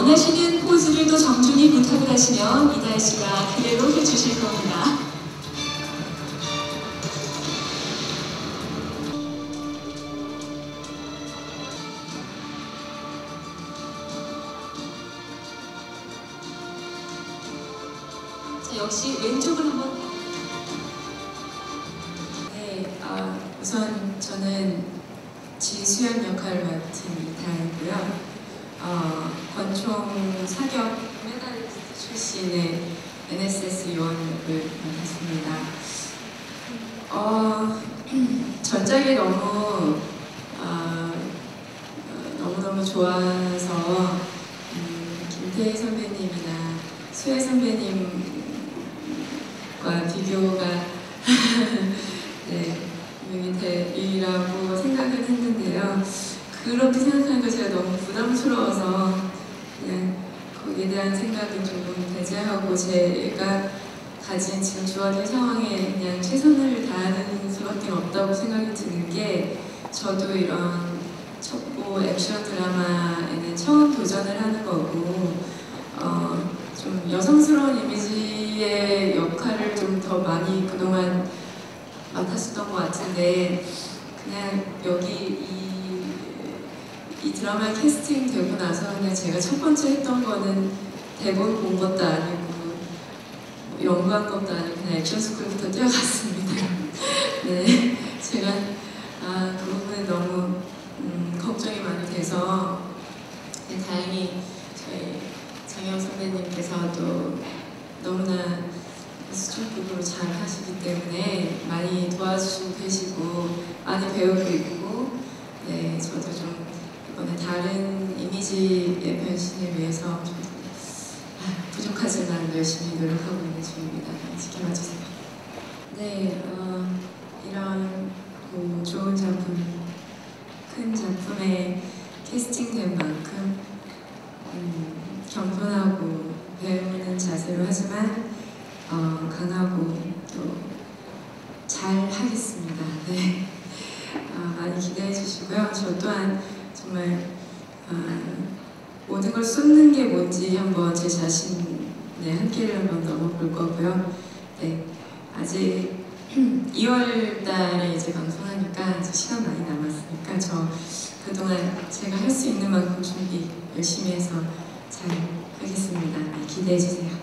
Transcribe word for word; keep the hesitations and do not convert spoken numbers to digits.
원하시는 포즈를 또 정중히 부탁을 하시면 이다혜 씨가 그대로 해주실 겁니다. 자, 역시 왼쪽을 한번. 네, 어, 우선 저는 지수연 역할을 맡은 이다혜고요. 어, 권총 사격 메달리스트 출신의 엔에스에스 요원을 맡았습니다. 어, 전작이 너무 어, 너무너무 좋아서 음, 김태희 선배님이나 수혜 선배님과 비교가 네, 유일하고 생각은 했는데요. 그렇게 생각하니까 제가 너무 부담스러워서 그냥 거기에 대한 생각은 조금 배제하고 제가 가진 지금 주어진 상황에 그냥 최선을 다하는 수밖에 없다고 생각이 드는 게, 저도 이런 첩보 액션 드라마에는 처음 도전을 하는 거고 어, 좀 여성스러운 이미지의 역할을 좀 더 많이 그동안 맡았었던 것 같은데, 그냥 여기 이 이 드라마 캐스팅 되고 나서 그냥 제가 첫 번째 했던 거는 대본 본 것도 아니고 연구한 것도 아니고 그냥 액션 스쿨부터 뛰어갔습니다. 네, 제가 아, 그 부분에 너무 음, 걱정이 많이 돼서 네, 다행히 저희 장영 선배님께서도 너무나 수준급으로 잘 하시기 때문에 많이 도와주시고 계시고 많이 배우고 있고, 네, 저도 좀 이번에 다른 이미지의 변신을 위해서 좀 부족하지만 열심히 노력하고 있는 중입니다. 지켜봐 주세요. 네, 어, 이런 뭐 좋은 작품, 큰 작품에 캐스팅된 만큼 음, 겸손하고 배우는 자세로 하지만 어, 강하고 또 잘 하겠습니다. 네, 어, 많이 기대해 주시고요. 저 또한 정말 어, 모든 걸 쏟는 게 뭔지 한번 제 자신의 한계를 한번 넘어볼 거고요. 네, 아직 이월 달에 이제 방송하니까 아직 시간 많이 남았으니까 저 그동안 제가 할 수 있는 만큼 준비 열심히 해서 잘 하겠습니다. 네, 기대해 주세요.